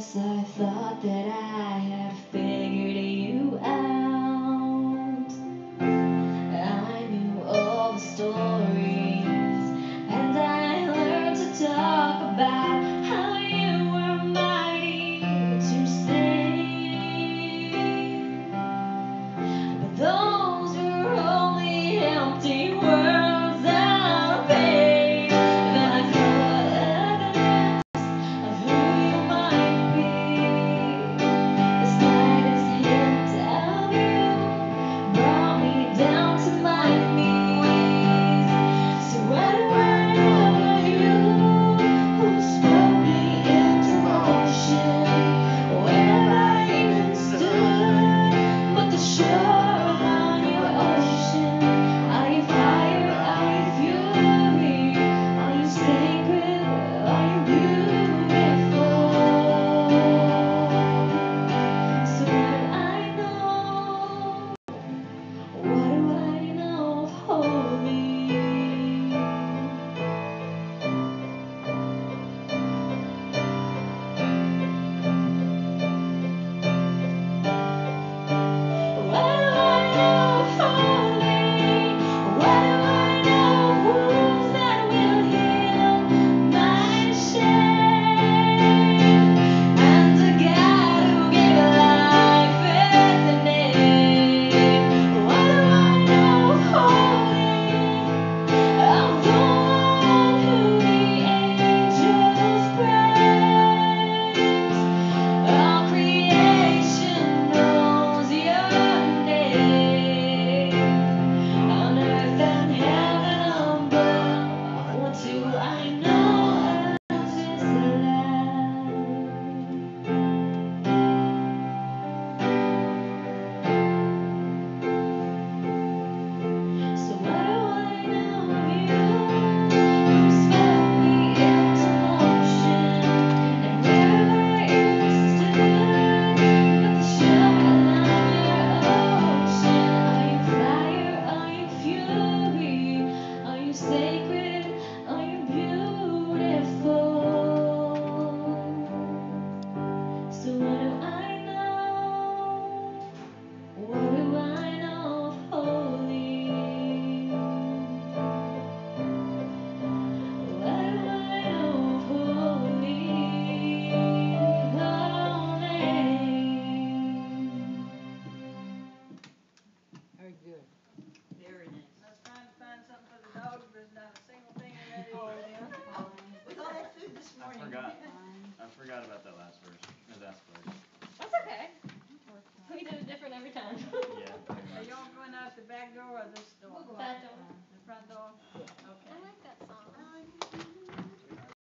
once I thought that I had figured you out. I knew all the stories, and I learned to talk about how you were mighty to sing. But those were only empty words of pain. Then I caught a glimpse of who you might be. The slightest hint of you brought me down to my knees. So what do I know of you, who spoke me into motion? Where have I even stood but the shore on your ocean? Are you fire? Are you fury? Are you sacred? Are you beautiful? So what do I know? What do I know of holy? What do I know of holy? What do I know of wounds that will heal my shame? And a God who gave life its name. What do I know of holy? Of the one who the angels praise. All creation knows your name. On earth and heaven above, what do I know of this life? So what do I know of you, who spoke me into motion? And where have I even stood but the shore along your ocean? Are you fire? Are you fury? Are you sacred? Are you beautiful? So what do I know? What do I know of holy? What do I know of holy? Holy. Very good. Very nice. I was trying to find something for the dogs, there's not a single thing in that Oh, area. With all that food this I morning. forgot. Fine. I forgot about that last verse. Or that verse. That's okay. We did it different every time. Yeah, pretty Are much. y'all going out the back door or the